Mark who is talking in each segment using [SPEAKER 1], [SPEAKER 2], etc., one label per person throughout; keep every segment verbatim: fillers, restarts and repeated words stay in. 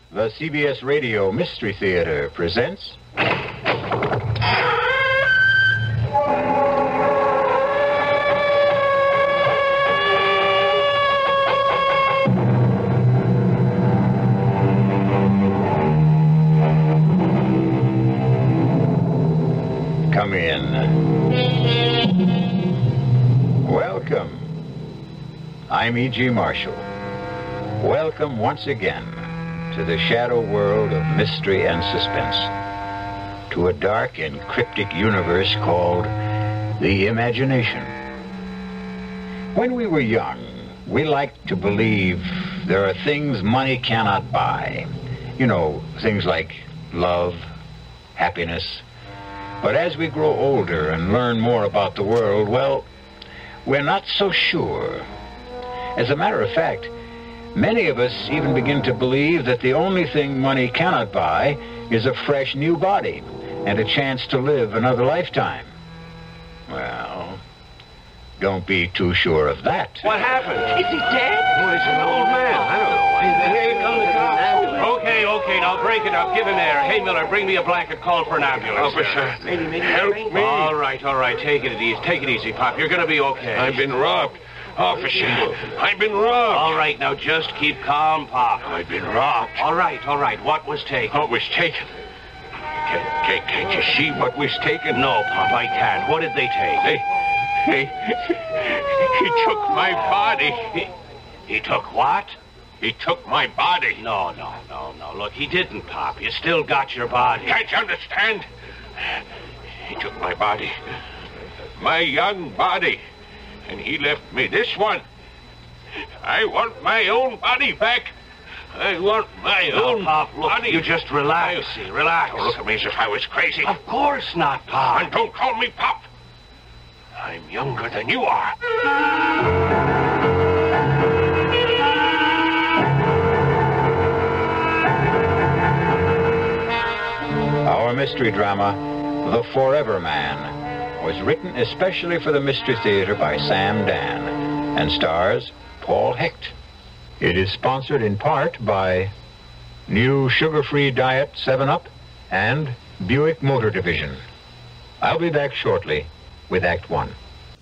[SPEAKER 1] The C B S Radio Mystery Theater presents... Come in. Welcome. I'm E G. Marshall. Welcome once again to the shadow world of mystery and suspense, to a dark and cryptic universe called the imagination. When we were young, we liked to believe there are things money cannot buy. You know, things like love, happiness. But as we grow older and learn more about the world, well, we're not so sure. As a matter of fact, many of us even begin to believe that the only thing money cannot buy is a fresh new body and a chance to live another lifetime. Well, don't be too sure of that.
[SPEAKER 2] What happened?
[SPEAKER 3] Is he dead?
[SPEAKER 2] Oh, he's an old man. I don't know why.
[SPEAKER 3] Here comes the cops.
[SPEAKER 2] Okay, okay, now break it up. Give him air. Hey, Miller, bring me a blanket. Call for an ambulance.
[SPEAKER 3] Officer, maybe, maybe,
[SPEAKER 2] Help
[SPEAKER 3] maybe.
[SPEAKER 2] me. All right, all right. Take it easy. Take it easy, Pop. You're going to be okay.
[SPEAKER 4] I've been robbed. Officer, I've been robbed.
[SPEAKER 2] All right, now just keep calm, Pop.
[SPEAKER 4] I've been robbed.
[SPEAKER 2] All right, all right. What was taken?
[SPEAKER 4] What was taken? Can't, can't, can't you see what was taken?
[SPEAKER 2] No, Pop, I can't. What did they take?
[SPEAKER 4] They, they, he took my body.
[SPEAKER 2] He, he took what?
[SPEAKER 4] He took my body.
[SPEAKER 2] No, no, no, no. Look, he didn't, Pop. You still got your body.
[SPEAKER 4] Can't you understand? He took my body. My young body. And he left me this one. I want my own body back. I want my
[SPEAKER 2] Now,
[SPEAKER 4] own
[SPEAKER 2] Pop, look,
[SPEAKER 4] body.
[SPEAKER 2] you just relax, see, relax.
[SPEAKER 4] Don't look at me as if I was crazy.
[SPEAKER 2] Of course not, Pop.
[SPEAKER 4] And don't call me Pop. I'm younger than you are.
[SPEAKER 1] Our mystery drama, The Forever Man, was written especially for the Mystery Theater by Sam Dan and stars Paul Hecht. It is sponsored in part by New Sugar-Free Diet seven up and Buick Motor Division. I'll be back shortly with Act One.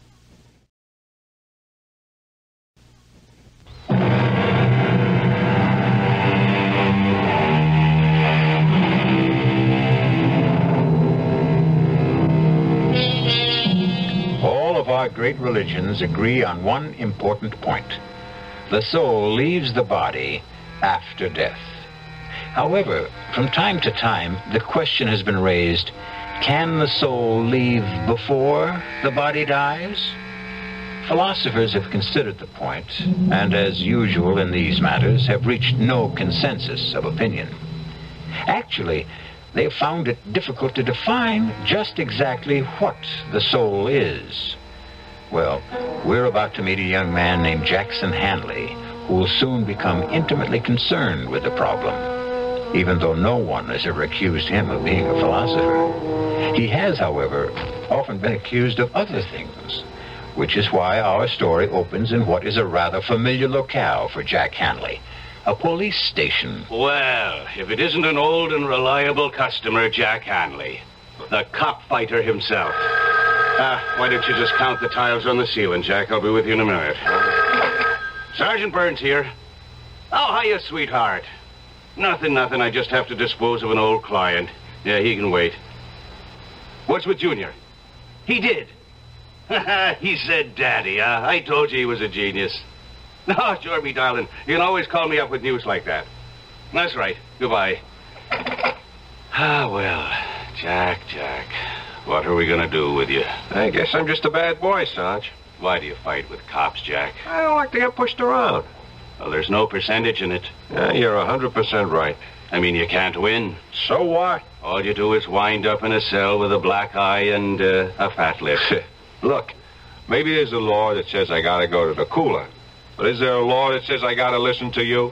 [SPEAKER 1] Our great religions agree on one important point. The soul leaves the body after death. However, from time to time, the question has been raised, can the soul leave before the body dies? Philosophers have considered the point, and as usual in these matters, have reached no consensus of opinion. Actually, they have found it difficult to define just exactly what the soul is. Well, we're about to meet a young man named Jackson Hanley, who will soon become intimately concerned with the problem, even though no one has ever accused him of being a philosopher. He has, however, often been accused of other things, which is why our story opens in what is a rather familiar locale for Jack Hanley, a police station.
[SPEAKER 2] Well, if it isn't an old and reliable customer, Jack Hanley, the cop fighter himself. Ah, why don't you just count the tiles on the ceiling, Jack? I'll be with you in a minute. Sergeant Burns here. Oh, hiya, sweetheart. Nothing, nothing. I just have to dispose of an old client. Yeah, he can wait. What's with Junior? He did. He said daddy, huh? I told you he was a genius. No, sure, me darling. You can always call me up with news like that. That's right. Goodbye. Ah, well, Jack, Jack. What are we going to do with you?
[SPEAKER 4] I guess I'm just a bad boy, Sarge.
[SPEAKER 2] Why do you fight with cops, Jack?
[SPEAKER 4] I don't like to get pushed around.
[SPEAKER 2] Well, there's no percentage in it.
[SPEAKER 4] Yeah, you're one hundred percent right.
[SPEAKER 2] I mean, you can't win.
[SPEAKER 4] So what?
[SPEAKER 2] All you do is wind up in a cell with a black eye and uh, a fat lip.
[SPEAKER 4] Look, maybe there's a law that says I gotta go to the cooler. But is there a law that says I gotta listen to you?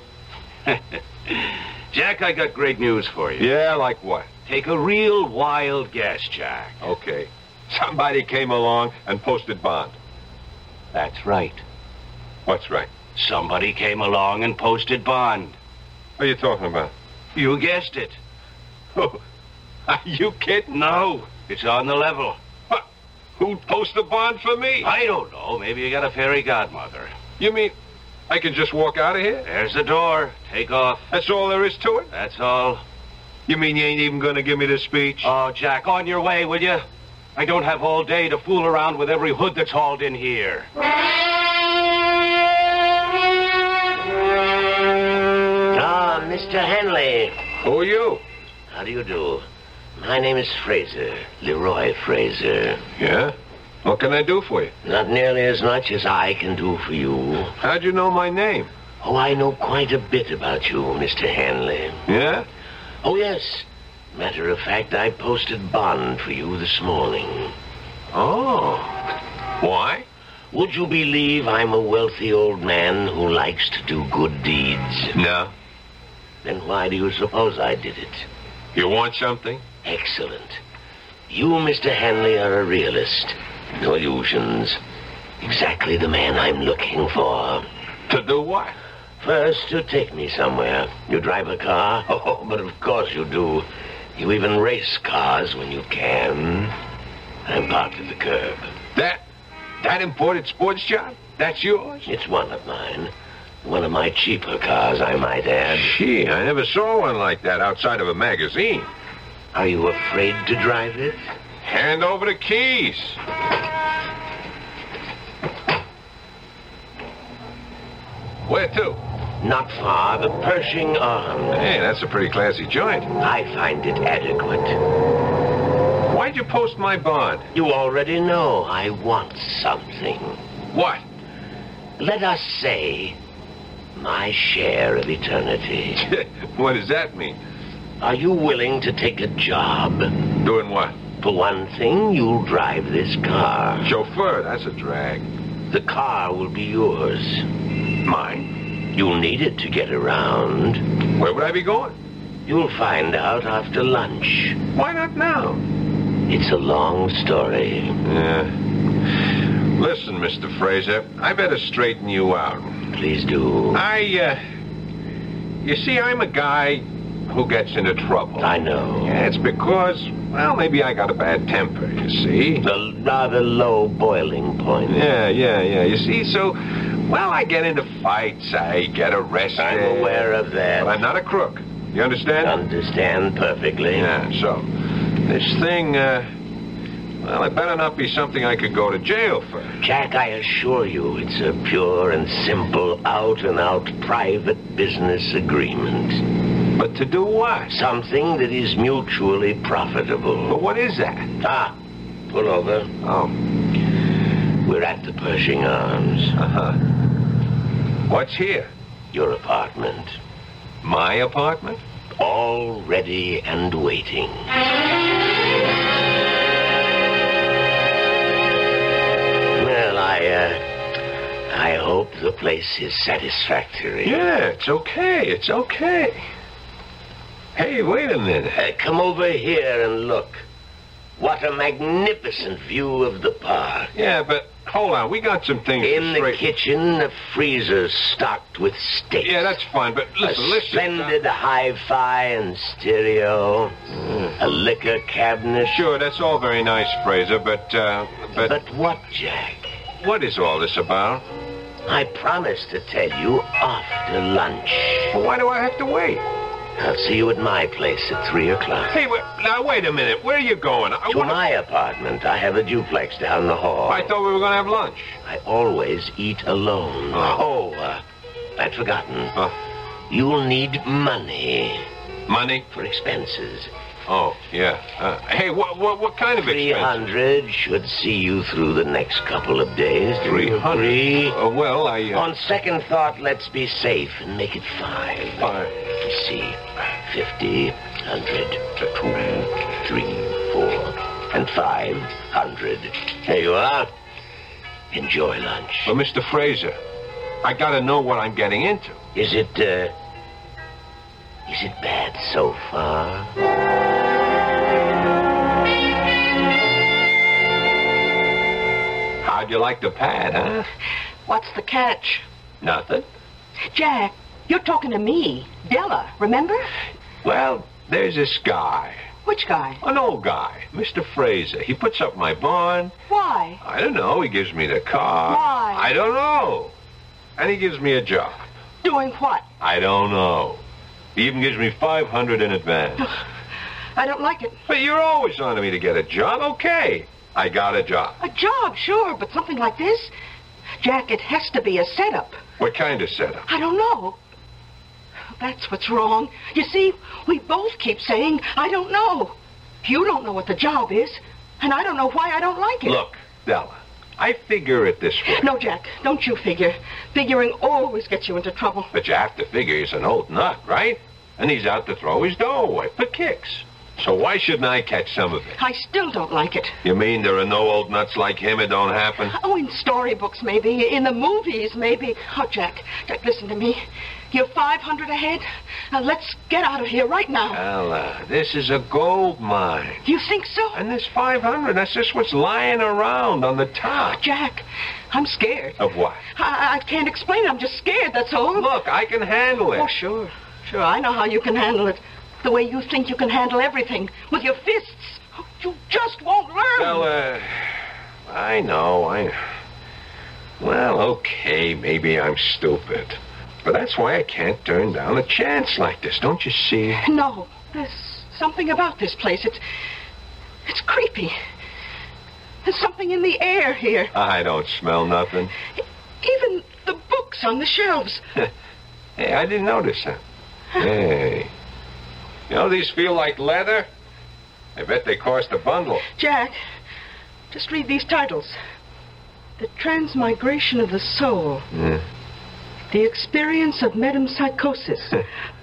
[SPEAKER 2] Jack, I got great news for you.
[SPEAKER 4] Yeah, like what?
[SPEAKER 2] Take a real wild guess, Jack.
[SPEAKER 4] Okay. Somebody came along and posted bond.
[SPEAKER 2] That's right.
[SPEAKER 4] What's right?
[SPEAKER 2] Somebody came along and posted bond.
[SPEAKER 4] What are you talking about?
[SPEAKER 2] You guessed it.
[SPEAKER 4] Oh, are you kidding?
[SPEAKER 2] No, it's on the level.
[SPEAKER 4] What? Who'd post the bond for me?
[SPEAKER 2] I don't know. Maybe you got a fairy godmother.
[SPEAKER 4] You mean I can just walk out of here?
[SPEAKER 2] There's the door. Take off.
[SPEAKER 4] That's all there is to it?
[SPEAKER 2] That's all.
[SPEAKER 4] You mean you ain't even gonna give me the speech?
[SPEAKER 2] Oh, Jack, on your way, will you? I don't have all day to fool around with every hood that's hauled in here.
[SPEAKER 5] Ah, Mister Henley.
[SPEAKER 4] Who are you?
[SPEAKER 5] How do you do? My name is Fraser, Leroy Fraser.
[SPEAKER 4] Yeah? What can I do for you?
[SPEAKER 5] Not nearly as much as I can do for you.
[SPEAKER 4] How'd you know my name?
[SPEAKER 5] Oh, I know quite a bit about you, Mister Henley.
[SPEAKER 4] Yeah?
[SPEAKER 5] Oh, yes. Matter of fact, I posted bond for you this morning.
[SPEAKER 4] Oh. Why?
[SPEAKER 5] Would you believe I'm a wealthy old man who likes to do good deeds?
[SPEAKER 4] No.
[SPEAKER 5] Then why do you suppose I did it?
[SPEAKER 4] You want something?
[SPEAKER 5] Excellent. You, Mister Henley, are a realist. No illusions. Exactly the man I'm looking for.
[SPEAKER 4] To do what?
[SPEAKER 5] First, to take me somewhere. You drive a car? Oh, but of course you do. You even race cars when you can. I'm parked at the curb.
[SPEAKER 4] That, that imported sports job? That's yours?
[SPEAKER 5] It's one of mine. One of my cheaper cars, I might add.
[SPEAKER 4] Gee, I never saw one like that outside of a magazine.
[SPEAKER 5] Are you afraid to drive it?
[SPEAKER 4] Hand over the keys. Where to?
[SPEAKER 5] Not far, the Pershing Arms.
[SPEAKER 4] Hey, that's a pretty classy joint.
[SPEAKER 5] I find it adequate.
[SPEAKER 4] Why'd you post my bond?
[SPEAKER 5] You already know I want something.
[SPEAKER 4] What?
[SPEAKER 5] Let us say, my share of eternity.
[SPEAKER 4] What does that mean?
[SPEAKER 5] Are you willing to take a job?
[SPEAKER 4] Doing what?
[SPEAKER 5] For one thing, you'll drive this car.
[SPEAKER 4] Chauffeur, that's a drag.
[SPEAKER 5] The car will be yours.
[SPEAKER 4] Mine?
[SPEAKER 5] You'll need it to get around.
[SPEAKER 4] Where would I be going?
[SPEAKER 5] You'll find out after lunch.
[SPEAKER 4] Why not now?
[SPEAKER 5] It's a long story.
[SPEAKER 4] Yeah. Listen, Mister Fraser, I better straighten you out.
[SPEAKER 5] Please do.
[SPEAKER 4] I, uh... You see, I'm a guy who gets into trouble.
[SPEAKER 5] I know.
[SPEAKER 4] Yeah, it's because, well, maybe I got a bad temper, you see.
[SPEAKER 5] The rather low boiling point.
[SPEAKER 4] Yeah, yeah, yeah. You see, so, well, I get into fights, I get arrested.
[SPEAKER 5] I'm aware of that.
[SPEAKER 4] But I'm not a crook. You understand?
[SPEAKER 5] Understand perfectly.
[SPEAKER 4] Yeah, so, this thing, uh... well, it better not be something I could go to jail for.
[SPEAKER 5] Jack, I assure you, it's a pure and simple, out-and-out private business agreement.
[SPEAKER 4] But to do what?
[SPEAKER 5] Something that is mutually profitable.
[SPEAKER 4] But what is that?
[SPEAKER 5] Ah, pull over.
[SPEAKER 4] Oh.
[SPEAKER 5] We're at the Pershing Arms.
[SPEAKER 4] Uh-huh. What's here?
[SPEAKER 5] Your apartment.
[SPEAKER 4] My apartment?
[SPEAKER 5] All ready and waiting. Well, I, uh, I hope the place is satisfactory.
[SPEAKER 4] Yeah, it's okay, it's okay. Hey, wait a minute.
[SPEAKER 5] Uh, come over here and look. What a magnificent view of the park.
[SPEAKER 4] Yeah, but hold on, we got some things
[SPEAKER 5] In
[SPEAKER 4] to
[SPEAKER 5] the
[SPEAKER 4] straighten.
[SPEAKER 5] kitchen, a freezer stocked with steaks.
[SPEAKER 4] Yeah, that's fine, but listen,
[SPEAKER 5] a
[SPEAKER 4] listen.
[SPEAKER 5] splendid hi-fi and stereo.
[SPEAKER 4] Mm.
[SPEAKER 5] A liquor cabinet.
[SPEAKER 4] Sure, that's all very nice, Fraser, but, uh, but...
[SPEAKER 5] But what, Jack?
[SPEAKER 4] What is all this about?
[SPEAKER 5] I promised to tell you after lunch.
[SPEAKER 4] Well, why do I have to wait?
[SPEAKER 5] I'll see you at my place at three o'clock.
[SPEAKER 4] Hey, wait, now, wait a minute. Where are you going? I,
[SPEAKER 5] To
[SPEAKER 4] what-
[SPEAKER 5] my apartment. I have a duplex down the hall.
[SPEAKER 4] I thought we were going to have lunch.
[SPEAKER 5] I always eat alone.
[SPEAKER 4] Oh.
[SPEAKER 5] Oh, uh, I'd forgotten.
[SPEAKER 4] Huh?
[SPEAKER 5] You'll need money
[SPEAKER 4] Money?
[SPEAKER 5] for expenses.
[SPEAKER 4] Oh, yeah. Uh, hey, what, what what kind of
[SPEAKER 5] Three
[SPEAKER 4] expense?
[SPEAKER 5] hundred should see you through the next couple of days. Do you
[SPEAKER 4] Three hundred?
[SPEAKER 5] agree?
[SPEAKER 4] Uh, well, I... Uh,
[SPEAKER 5] On second thought, let's be safe and make it five.
[SPEAKER 4] Five.
[SPEAKER 5] Let's see. Fifty, hundred, two, three, four, and five hundred. There you are. Enjoy lunch.
[SPEAKER 4] But, Mister Fraser, I got to know what I'm getting into.
[SPEAKER 5] Is it, uh... Is it bad so far?
[SPEAKER 4] How'd you like the pad, huh?
[SPEAKER 3] What's the catch?
[SPEAKER 4] Nothing.
[SPEAKER 3] Jack, you're talking to me. Della, remember?
[SPEAKER 4] Well, there's this guy.
[SPEAKER 3] Which guy?
[SPEAKER 4] An old guy, Mister Fraser. He puts up my barn.
[SPEAKER 3] Why?
[SPEAKER 4] I don't know. He gives me the car.
[SPEAKER 3] Why?
[SPEAKER 4] I don't know. And he gives me a job.
[SPEAKER 3] Doing what?
[SPEAKER 4] I don't know. He even gives me five hundred in advance.
[SPEAKER 3] I don't like it.
[SPEAKER 4] But you're always on to me to get a job. Okay. I got a job.
[SPEAKER 3] A job, sure, but something like this? Jack, it has to be a setup.
[SPEAKER 4] What kind of setup?
[SPEAKER 3] I don't know. That's what's wrong. You see, we both keep saying, I don't know. You don't know what the job is, and I don't know why I don't like it.
[SPEAKER 4] Look, Della, I figure it this way.
[SPEAKER 3] No, Jack, don't you figure. Figuring always gets you into trouble.
[SPEAKER 4] But you have to figure he's an old nut, right? And he's out to throw his dough away for kicks. So why shouldn't I catch some of it?
[SPEAKER 3] I still don't like it.
[SPEAKER 4] You mean there are no old nuts like him? It don't happen?
[SPEAKER 3] Oh, in storybooks, maybe. In the movies, maybe. Oh, Jack, Jack, listen to me. You're five hundred ahead. Now, let's get out of here right now.
[SPEAKER 4] Ella, this is a gold mine.
[SPEAKER 3] You think so?
[SPEAKER 4] And this five hundred, that's just what's lying around on the top.
[SPEAKER 3] Jack, I'm scared.
[SPEAKER 4] Of what?
[SPEAKER 3] I, I can't explain it. I'm just scared, that's all.
[SPEAKER 4] Look, I can handle it.
[SPEAKER 3] Oh, sure. Sure, I know how you can handle it. The way you think you can handle everything. With your fists. Oh, you just won't learn.
[SPEAKER 4] Well, uh, I know, I... Well, okay, maybe I'm stupid. But that's why I can't turn down a chance like this, don't you see?
[SPEAKER 3] No, there's something about this place. It's... It's creepy. There's something in the air here.
[SPEAKER 4] I don't smell nothing.
[SPEAKER 3] Even the books on the shelves.
[SPEAKER 4] Hey, I didn't notice that. Hey. You know, these feel like leather. I bet they cost a bundle.
[SPEAKER 3] Jack, just read these titles. The Transmigration of the Soul.
[SPEAKER 4] Yeah.
[SPEAKER 3] The Experience of Metempsychosis.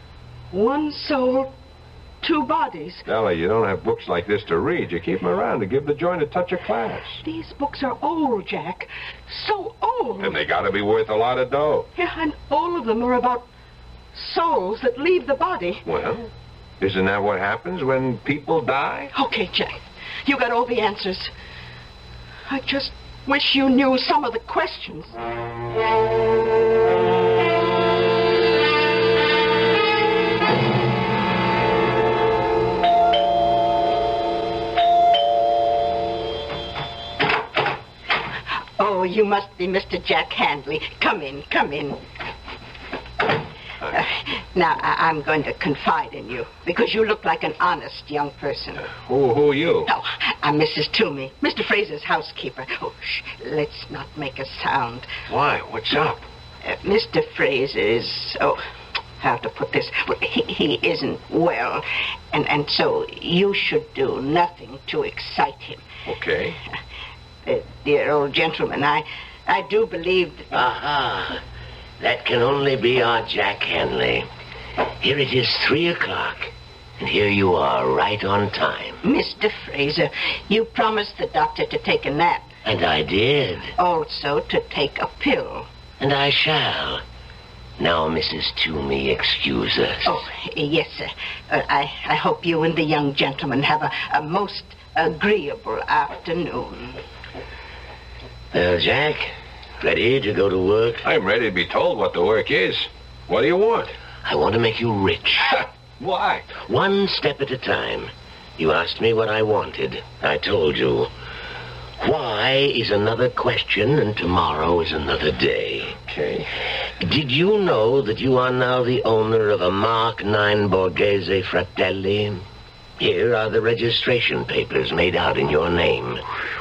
[SPEAKER 3] One soul, two bodies.
[SPEAKER 4] Della, you don't have books like this to read. You keep them around to give the joint a touch of class.
[SPEAKER 3] These books are old, Jack. So old.
[SPEAKER 4] And they gotta be worth a lot of dough.
[SPEAKER 3] Yeah, and all of them are about souls that leave the body.
[SPEAKER 4] Well, isn't that what happens when people die?
[SPEAKER 3] Okay, Jack. You got all the answers. I just wish you knew some of the questions. Oh, you must be Mister Jack Handley. Come in, come in. Uh, now, I- I'm going to confide in you, because you look like an honest young person.
[SPEAKER 4] Uh, who, who are you?
[SPEAKER 3] Oh, I'm Missus Toomey, Mister Fraser's housekeeper. Oh, shh, let's not make a sound.
[SPEAKER 4] Why? What's up?
[SPEAKER 3] Uh, Mister Fraser is, oh, how to put this? Well, he, he isn't well, and, and so you should do nothing to excite him.
[SPEAKER 4] Okay.
[SPEAKER 3] Uh, dear old gentleman, I, I do believe that...
[SPEAKER 5] Aha. That can only be our Jack Hanley. Here it is three o'clock, and here you are, right on time.
[SPEAKER 3] Mister Fraser, you promised the doctor to take a nap.
[SPEAKER 5] And I did.
[SPEAKER 3] Also to take a pill.
[SPEAKER 5] And I shall. Now, Missus Toomey, excuse us.
[SPEAKER 3] Oh, yes, sir. Uh, I, I hope you and the young gentleman have a, a most agreeable afternoon.
[SPEAKER 5] Well, Jack, ready to go to work?
[SPEAKER 4] I'm ready to be told what the work is. What do you want?
[SPEAKER 5] I want to make you rich.
[SPEAKER 4] Why?
[SPEAKER 5] One step at a time. You asked me what I wanted. I told you. Why is another question, and tomorrow is another day.
[SPEAKER 4] Okay.
[SPEAKER 5] Did you know that you are now the owner of a Mark nine Borghese Fratelli? Here are the registration papers made out in your name.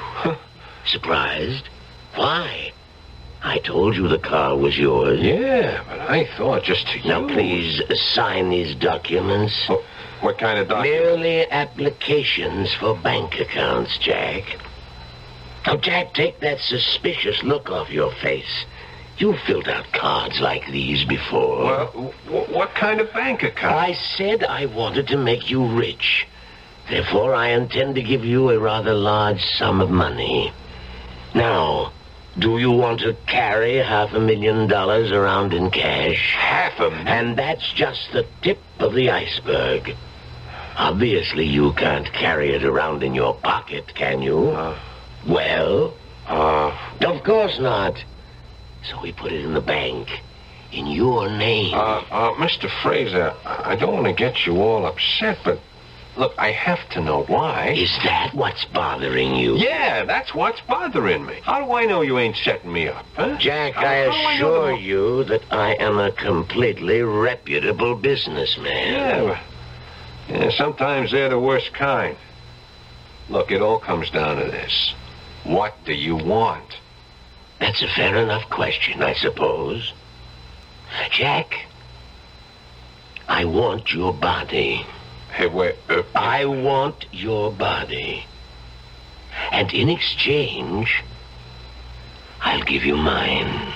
[SPEAKER 5] Surprised? Why? I told you the car was yours.
[SPEAKER 4] Yeah, but I thought just to
[SPEAKER 5] Now,
[SPEAKER 4] use.
[SPEAKER 5] please sign these documents.
[SPEAKER 4] Oh, what kind of document?
[SPEAKER 5] Merely applications for bank accounts, Jack. Now, Jack, take that suspicious look off your face. You've filled out cards like these before.
[SPEAKER 4] Well, w- what kind of bank account?
[SPEAKER 5] I said I wanted to make you rich. Therefore, I intend to give you a rather large sum of money. Now, do you want to carry half a million dollars around in cash?
[SPEAKER 4] Half a million?
[SPEAKER 5] And that's just the tip of the iceberg. Obviously, you can't carry it around in your pocket, can you?
[SPEAKER 4] Uh,
[SPEAKER 5] Well,
[SPEAKER 4] uh,
[SPEAKER 5] of course not. So we put it in the bank. in your name.
[SPEAKER 4] Uh, uh, Mister Fraser, I don't want to get you all upset, but look, I have to know why.
[SPEAKER 5] Is that what's bothering you?
[SPEAKER 4] Yeah, that's what's bothering me. How do I know you ain't setting me up, huh?
[SPEAKER 5] Jack,
[SPEAKER 4] How-
[SPEAKER 5] I
[SPEAKER 4] how do I know
[SPEAKER 5] assure
[SPEAKER 4] the-
[SPEAKER 5] you that I am a completely reputable businessman.
[SPEAKER 4] Yeah, but, yeah, sometimes they're the worst kind. Look, it all comes down to this. What do you want?
[SPEAKER 5] That's a fair enough question, I suppose. Jack, I want your body.
[SPEAKER 4] Hey, wait. Uh,
[SPEAKER 5] I want your body. And in exchange, I'll give you mine.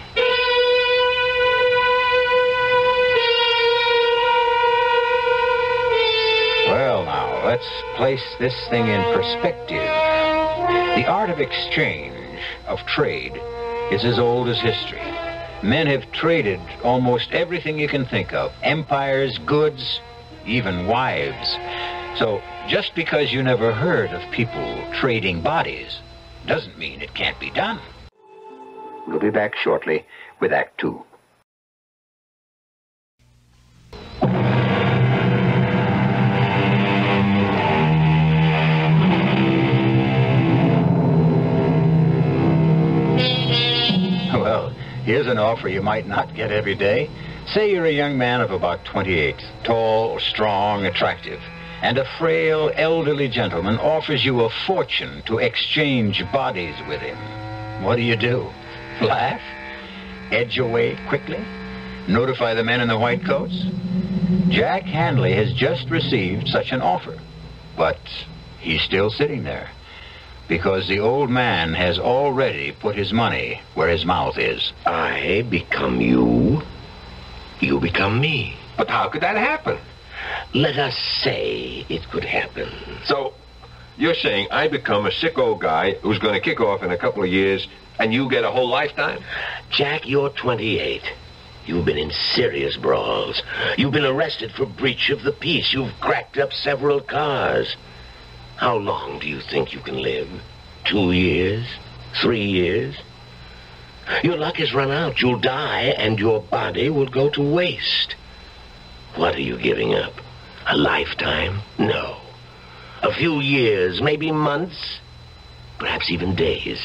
[SPEAKER 1] Well, now, let's place this thing in perspective. The art of exchange, of trade, is as old as history. Men have traded almost everything you can think of. Empires, goods, even wives. So, just because you never heard of people trading bodies doesn't mean it can't be done. We'll be back shortly with Act Two. Well, here's an offer you might not get every day. Say you're a young man of about twenty-eight, tall, strong, attractive, and a frail, elderly gentleman offers you a fortune to exchange bodies with him. What do you do? Laugh? Edge away quickly? Notify the men in the white coats? Jack Handley has just received such an offer, but he's still sitting there because the old man has already put his money where his mouth is.
[SPEAKER 5] I become you. You become me.
[SPEAKER 4] But how could that happen?
[SPEAKER 5] Let us say it could happen.
[SPEAKER 4] So, you're saying I become a sick old guy who's going to kick off in a couple of years, and you get a whole lifetime?
[SPEAKER 5] Jack, you're twenty-eight. You've been in serious brawls. You've been arrested for breach of the peace. You've cracked up several cars. How long do you think you can live? Two years? Three years? Your luck has run out. You'll die, and your body will go to waste. What are you giving up? A lifetime? No. A few years, maybe months, perhaps even days.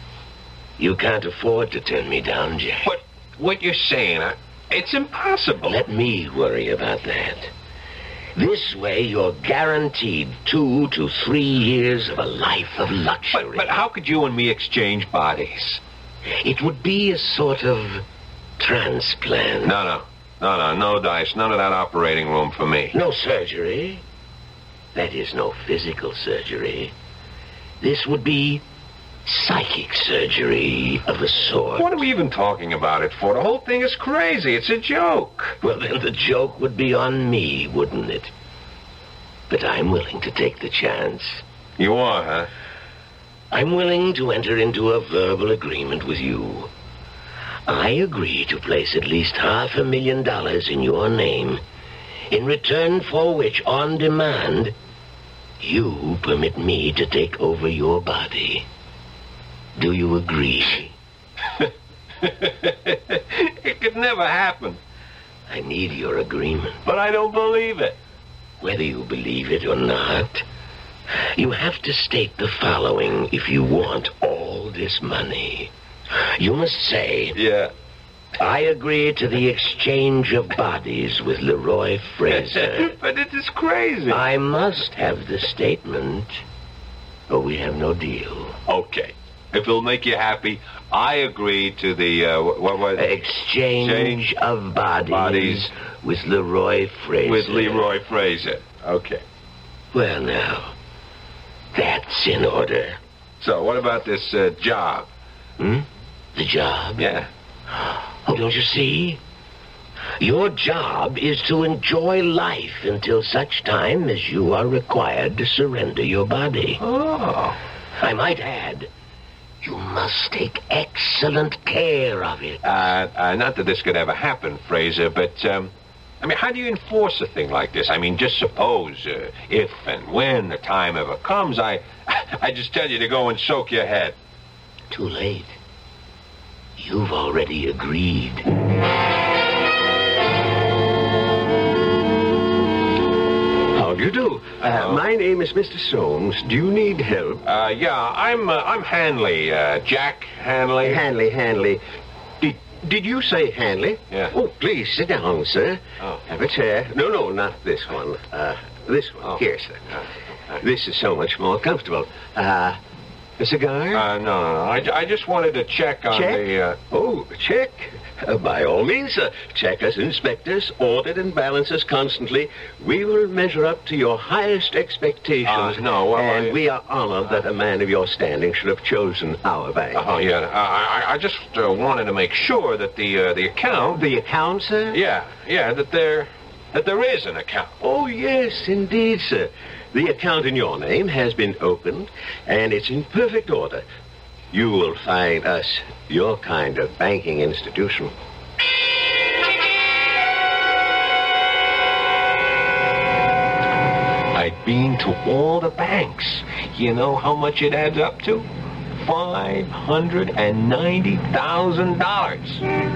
[SPEAKER 5] You can't afford to turn me down, Jack.
[SPEAKER 4] But what you're saying, uh, it's impossible.
[SPEAKER 5] Let me worry about that. This way, you're guaranteed two to three years of a life of luxury.
[SPEAKER 4] But, but how could you and me exchange bodies?
[SPEAKER 5] It would be a sort of transplant.
[SPEAKER 4] No, no. No, no, no dice. None of that operating room for me.
[SPEAKER 5] No surgery. That is, no physical surgery. This would be psychic surgery of a sort.
[SPEAKER 4] What are we even talking about it for? The whole thing is crazy. It's a joke.
[SPEAKER 5] Well, then the joke would be on me, wouldn't it? But I'm willing to take the chance.
[SPEAKER 4] You are, huh?
[SPEAKER 5] I'm willing to enter into a verbal agreement with you. I agree to place at least half a million dollars in your name, in return for which, on demand, you permit me to take over your body. Do you agree?
[SPEAKER 4] It could never happen.
[SPEAKER 5] I need your agreement.
[SPEAKER 4] But I don't believe it.
[SPEAKER 5] Whether you believe it or not, you have to state the following if you want all this money. You must say,
[SPEAKER 4] Yeah.
[SPEAKER 5] I agree to the exchange of bodies with Leroy Fraser.
[SPEAKER 4] But it is crazy.
[SPEAKER 5] I must have the statement, or we have no deal.
[SPEAKER 4] Okay. If it'll make you happy, I agree to the, uh, what was it?
[SPEAKER 5] Exchange,
[SPEAKER 4] Exchange
[SPEAKER 5] of bodies,
[SPEAKER 4] bodies
[SPEAKER 5] with Leroy Fraser.
[SPEAKER 4] With Leroy Fraser. Okay.
[SPEAKER 5] Well, now, that's in order.
[SPEAKER 4] So, what about this uh, job?
[SPEAKER 5] Hmm? The job?
[SPEAKER 4] Yeah.
[SPEAKER 5] Oh, don't you see? Your job is to enjoy life until such time as you are required to surrender your body.
[SPEAKER 4] Oh.
[SPEAKER 5] I might add, you must take excellent care of it.
[SPEAKER 4] Uh, uh, not that this could ever happen, Fraser, but, um, I mean, how do you enforce a thing like this? I mean, just suppose, uh, if and when the time ever comes, I, I just tell you to go and soak your head.
[SPEAKER 5] Too late. You've already agreed.
[SPEAKER 6] you do. Uh, my name is Mister Soames. Do you need help?
[SPEAKER 4] Uh, yeah, I'm, uh, I'm Hanley, uh, Jack Hanley.
[SPEAKER 6] Hanley, Hanley. Did, did you say Hanley?
[SPEAKER 4] Yeah.
[SPEAKER 6] Oh, please, sit down, sir.
[SPEAKER 4] Oh.
[SPEAKER 6] Have a chair. No, no, not this one. Uh, this one.
[SPEAKER 4] Oh.
[SPEAKER 6] Here, sir.
[SPEAKER 4] Uh,
[SPEAKER 6] This is so much more comfortable. Uh, a cigar?
[SPEAKER 4] Uh, no, no, no. I, I just wanted to check on
[SPEAKER 6] Check?
[SPEAKER 4] the, uh...
[SPEAKER 6] Oh, check. Uh, by all means, uh, check us, inspect us, audit and balance us constantly. We will measure up to your highest expectations.
[SPEAKER 4] Uh, no, well,
[SPEAKER 6] and
[SPEAKER 4] I-
[SPEAKER 6] we are honored that a man of your standing should have chosen our bank.
[SPEAKER 4] Oh, yeah. Uh, I, I just uh, wanted to make sure that the, uh, the account...
[SPEAKER 6] The account, sir?
[SPEAKER 4] Yeah, yeah, that there... that there is an account.
[SPEAKER 6] Oh, yes, indeed, sir. The account in your name has been opened, and it's in perfect order. You will find us your kind of banking institution.
[SPEAKER 4] I've been to all the banks. You know how much it adds up to? five hundred ninety thousand dollars.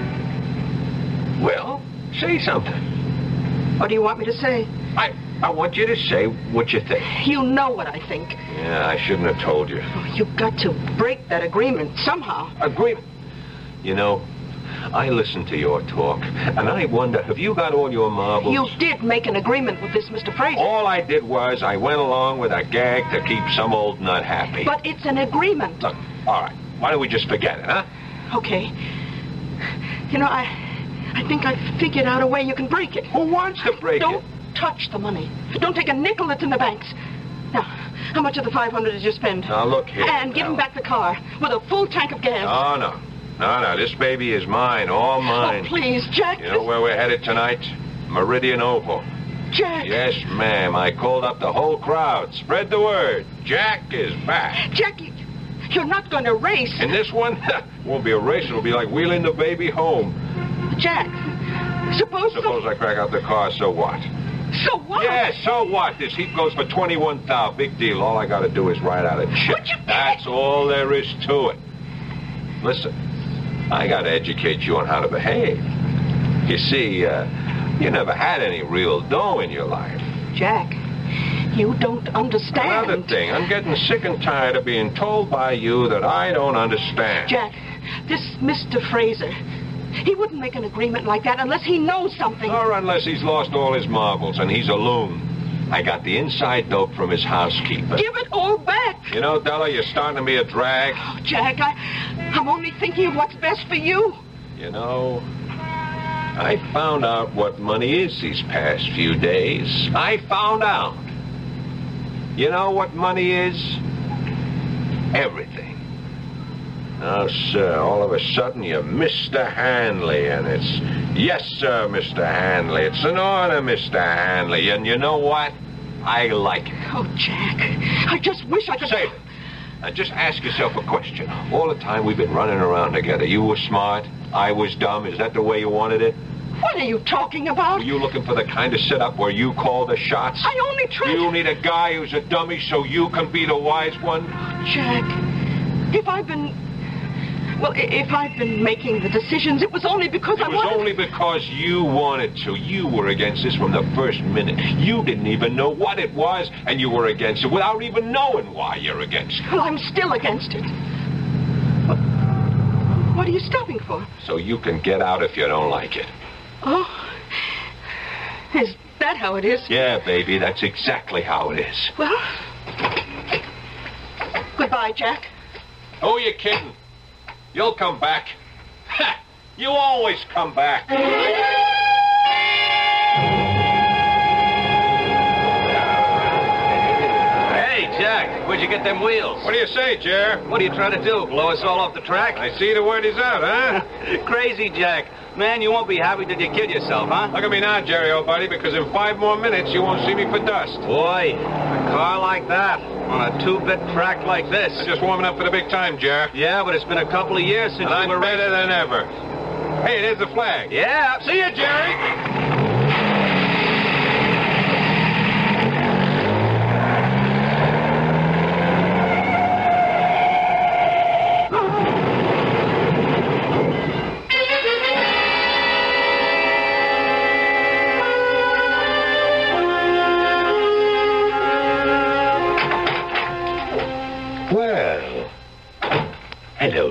[SPEAKER 4] Well, say something.
[SPEAKER 3] What do you want me to say?
[SPEAKER 4] I, I want you to say what you think.
[SPEAKER 3] You know what I think.
[SPEAKER 4] Yeah, I shouldn't have told you.
[SPEAKER 3] Oh, you've got to break that agreement somehow.
[SPEAKER 4] Agreement. You know, I listen to your talk, and I wonder, have you got all your marbles?
[SPEAKER 3] You did make an agreement with this Mister Fraser.
[SPEAKER 4] All I did was I went along with a gag to keep some old nut happy.
[SPEAKER 3] But it's an agreement.
[SPEAKER 4] Look, all right, why don't we just forget it, huh?
[SPEAKER 3] Okay. You know, I I think I figured out a way you can break it.
[SPEAKER 4] Who wants to break
[SPEAKER 3] Don't
[SPEAKER 4] it?
[SPEAKER 3] touch the money. Don't take a nickel that's in the banks. Now, how much of the five hundred did you spend?
[SPEAKER 4] Now, look here.
[SPEAKER 3] And give him
[SPEAKER 4] now.
[SPEAKER 3] back the car with a full tank of gas.
[SPEAKER 4] No, no. No, no, this baby is mine, all mine.
[SPEAKER 3] Oh, please, Jack.
[SPEAKER 4] You know where we're headed tonight? Meridian Oval.
[SPEAKER 3] Jack.
[SPEAKER 4] Yes, ma'am. I called up the whole crowd. Spread the word. Jack is back.
[SPEAKER 3] Jack, you- you're not going to race.
[SPEAKER 4] And this one won't be a race. It'll be like wheeling the baby home.
[SPEAKER 3] Jack, suppose...
[SPEAKER 4] Suppose I crack out the car, so what?
[SPEAKER 3] So what?
[SPEAKER 4] Yeah, so what? This heat goes for twenty-one thousand. Big deal. All I got to do is write out a check.
[SPEAKER 3] But you-
[SPEAKER 4] That's all there is to it. Listen, I got to educate you on how to behave. You see, uh, you never had any real dough in your life.
[SPEAKER 3] Jack, you don't understand.
[SPEAKER 4] Another thing, I'm getting sick and tired of being told by you that I don't understand.
[SPEAKER 3] Jack, this Mister Fraser, he wouldn't make an agreement like that unless he knows something.
[SPEAKER 4] Or unless he's lost all his marbles and he's a loon. I got the inside dope from his housekeeper.
[SPEAKER 3] Give it all back.
[SPEAKER 4] You know, Della, you're starting to be a drag.
[SPEAKER 3] Oh, Jack, I, I'm only thinking of what's best for you.
[SPEAKER 4] You know, I found out what money is these past few days. I found out. You know what money is? Everything. Now, sir, all of a sudden you're Mister Hanley, and it's, yes, sir, Mister Hanley. It's an honor, Mister Hanley, and you know what? I like it.
[SPEAKER 3] Oh, Jack, I just wish I could...
[SPEAKER 4] Save it. Now, just ask yourself a question. All the time we've been running around together, you were smart, I was dumb. Is that the way you wanted it?
[SPEAKER 3] What are you talking about?
[SPEAKER 4] Were you looking for the kind of setup where you call the shots?
[SPEAKER 3] I only tried...
[SPEAKER 4] You need a guy who's a dummy so you can be the wise one?
[SPEAKER 3] Jack, if I've been... Well, i- if I've been making the decisions, it was only because
[SPEAKER 4] It
[SPEAKER 3] I
[SPEAKER 4] was
[SPEAKER 3] wanted...
[SPEAKER 4] only because you wanted to. You were against this from the first minute. You didn't even know what it was, and you were against it without even knowing why you're against it.
[SPEAKER 3] Well, I'm still against it. What, what are you stopping for?
[SPEAKER 4] So you can get out if you don't like it.
[SPEAKER 3] Oh, is that how it is?
[SPEAKER 4] Yeah, baby, that's exactly how it is.
[SPEAKER 3] Well, goodbye, Jack.
[SPEAKER 4] Oh, you kidding? You'll come back. Ha! You always come back.
[SPEAKER 2] Hey, Jack, where'd you get them wheels?
[SPEAKER 4] What do you say, Jer?
[SPEAKER 2] What are you trying to do, blow us all off the track?
[SPEAKER 4] I see the word is out, huh?
[SPEAKER 2] Crazy, Jack. Man, you won't be happy till you kill yourself, huh?
[SPEAKER 4] Look at me now, Jerry, old buddy, because in five more minutes you won't see me for dust.
[SPEAKER 2] Boy, a car like that on a two-bit track like this.
[SPEAKER 4] I'm just warming up for the big time, Jer.
[SPEAKER 2] Yeah, but it's been a couple of years since
[SPEAKER 4] And
[SPEAKER 2] you
[SPEAKER 4] I'm
[SPEAKER 2] were
[SPEAKER 4] better than ever. Hey, there's the flag.
[SPEAKER 2] Yeah.
[SPEAKER 4] See you, Jerry.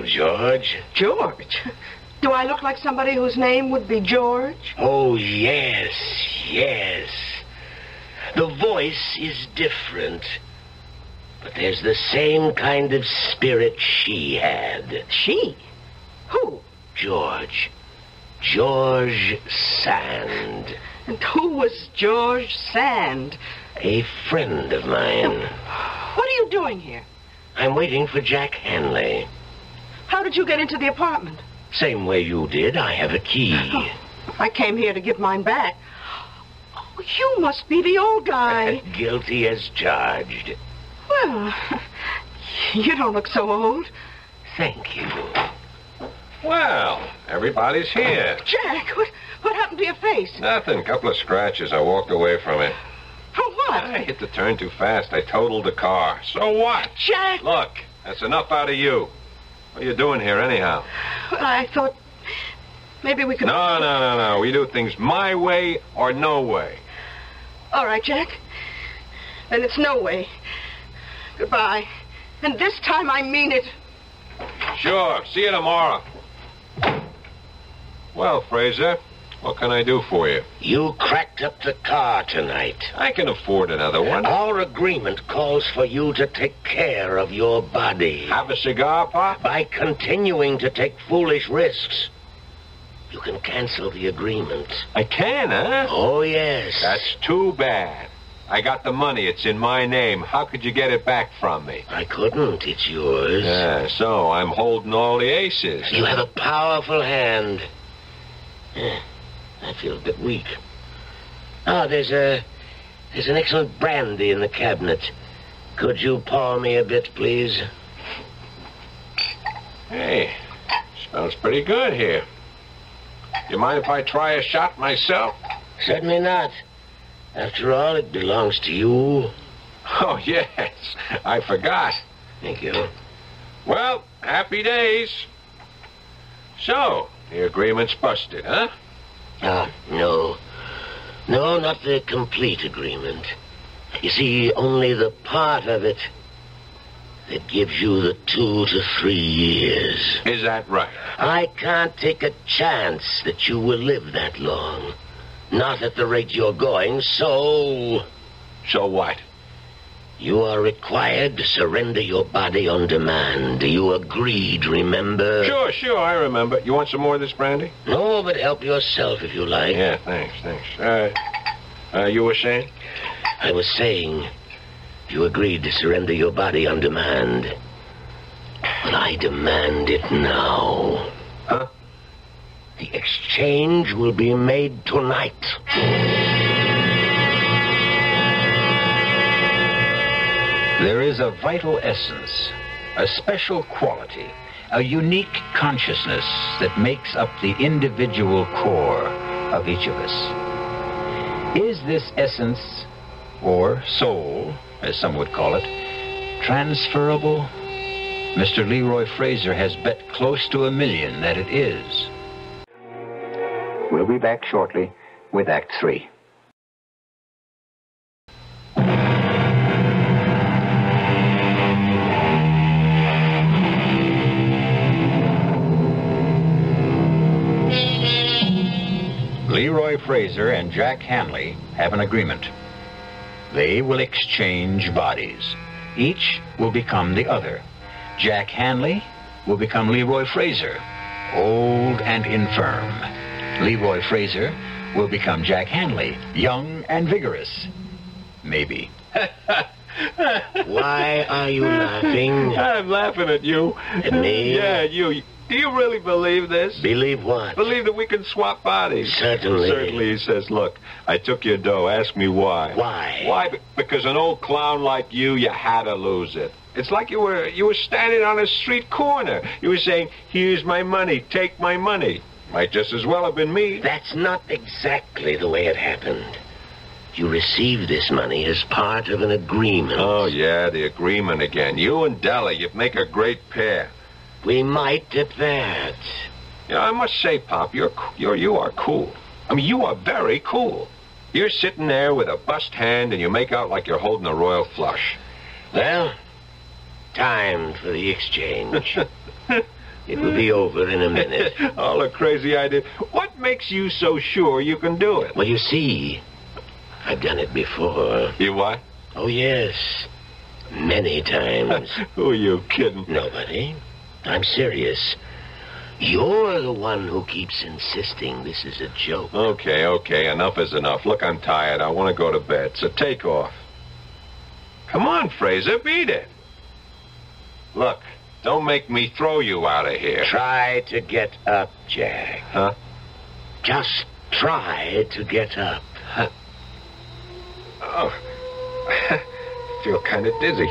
[SPEAKER 5] Hello, George.
[SPEAKER 3] George? Do I look like somebody whose name would be George?
[SPEAKER 5] Oh, yes, yes. The voice is different. But there's the same kind of spirit she had.
[SPEAKER 3] She? Who?
[SPEAKER 5] George. George Sand.
[SPEAKER 3] And who was George Sand?
[SPEAKER 5] A friend of mine.
[SPEAKER 3] What are you doing here?
[SPEAKER 5] I'm waiting for Jack Hanley.
[SPEAKER 3] How did you get into the apartment?
[SPEAKER 5] Same way you did. I have a key.
[SPEAKER 3] Oh, I came here to give mine back. Oh, you must be the old guy.
[SPEAKER 5] Guilty as charged.
[SPEAKER 3] Well, you don't look so old.
[SPEAKER 5] Thank you.
[SPEAKER 4] Well, everybody's here.
[SPEAKER 3] Jack, what, what happened to your face?
[SPEAKER 4] Nothing. Couple of scratches. I walked away from it.
[SPEAKER 3] From what?
[SPEAKER 4] I hit the turn too fast. I totaled the car. So what?
[SPEAKER 3] Jack!
[SPEAKER 4] Look, that's enough out of you. What are you doing here anyhow?
[SPEAKER 3] Well, I thought maybe we could...
[SPEAKER 4] No, no, no, no. We do things my way or no way.
[SPEAKER 3] All right, Jack. Then it's no way. Goodbye. And this time I mean it.
[SPEAKER 4] Sure. See you tomorrow. Well, Fraser, what can I do for you?
[SPEAKER 5] You cracked up the car tonight.
[SPEAKER 4] I can afford another one.
[SPEAKER 5] Our agreement calls for you to take care of your body.
[SPEAKER 4] Have a cigar, Pop?
[SPEAKER 5] By continuing to take foolish risks, you can cancel the agreement.
[SPEAKER 4] I can, huh?
[SPEAKER 5] Oh, yes.
[SPEAKER 4] That's too bad. I got the money. It's in my name. How could you get it back from me?
[SPEAKER 5] I couldn't. It's yours.
[SPEAKER 4] Yeah, so I'm holding all the aces.
[SPEAKER 5] You have a powerful hand. Yeah, I feel a bit weak. Oh, there's a... There's an excellent brandy in the cabinet. Could you pour me a bit, please?
[SPEAKER 4] Hey, smells pretty good here. You mind if I try a shot myself?
[SPEAKER 5] Certainly not. After all, it belongs to you.
[SPEAKER 4] Oh, yes. I forgot.
[SPEAKER 5] Thank you.
[SPEAKER 4] Well, happy days. So, the agreement's busted, huh?
[SPEAKER 5] Ah, no. No, not the complete agreement. You see, only the part of it that gives you the two to three years.
[SPEAKER 4] Is that right?
[SPEAKER 5] I can't take a chance that you will live that long. Not at the rate you're going, so...
[SPEAKER 4] So what?
[SPEAKER 5] You are required to surrender your body on demand. You agreed, remember?
[SPEAKER 4] Sure, sure, I remember. You want some more of this brandy?
[SPEAKER 5] No, but help yourself if you like.
[SPEAKER 4] Yeah, thanks, thanks. Uh, uh, you were saying?
[SPEAKER 5] I was saying, you agreed to surrender your body on demand. But I demand it now.
[SPEAKER 4] Huh?
[SPEAKER 5] The exchange will be made tonight.
[SPEAKER 1] There is a vital essence, a special quality, a unique consciousness that makes up the individual core of each of us. Is this essence, or soul, as some would call it, transferable? Mister Leroy Fraser has bet close to a million that it is. We'll be back shortly with Act Three. Leroy Fraser and Jack Hanley have an agreement. They will exchange bodies. Each will become the other. Jack Hanley will become Leroy Fraser, old and infirm. Leroy Fraser will become Jack Hanley, young and vigorous. Maybe.
[SPEAKER 5] Why are you laughing?
[SPEAKER 4] I'm laughing at you.
[SPEAKER 5] At me?
[SPEAKER 4] Yeah, you. Do you really believe this?
[SPEAKER 5] Believe what?
[SPEAKER 4] Believe that we can swap bodies.
[SPEAKER 5] Certainly.
[SPEAKER 4] Certainly, he says, look, I took your dough. Ask me why.
[SPEAKER 5] Why?
[SPEAKER 4] Why? Be- Because an old clown like you, you had to lose it. It's like you were you were standing on a street corner. You were saying, here's my money, take my money. Might just as well have been me.
[SPEAKER 5] That's not exactly the way it happened. You received this money as part of an agreement.
[SPEAKER 4] Oh, yeah, the agreement again. You and Della, you'd make a great pair.
[SPEAKER 5] We might at that.
[SPEAKER 4] You know, I must say, Pop, you're, you're, you are cool. I mean, you are very cool. You're sitting there with a bust hand and you make out like you're holding a royal flush.
[SPEAKER 5] Well, time for the exchange. It will be over in a minute.
[SPEAKER 6] All a crazy idea. What makes you so sure you can do it?
[SPEAKER 5] Well, you see, I've done it before.
[SPEAKER 6] You what?
[SPEAKER 5] Oh, yes. Many times.
[SPEAKER 6] Who are you kidding?
[SPEAKER 5] Nobody. I'm serious. You're the one who keeps insisting this is a joke.
[SPEAKER 6] Okay, okay, enough is enough. Look, I'm tired. I want to go to bed, so take off. Come on, Fraser, beat it. Look, don't make me throw you out of here.
[SPEAKER 5] Try to get up, Jack.
[SPEAKER 6] Huh?
[SPEAKER 5] Just try to get up.
[SPEAKER 6] Huh. Oh, I feel kind of dizzy.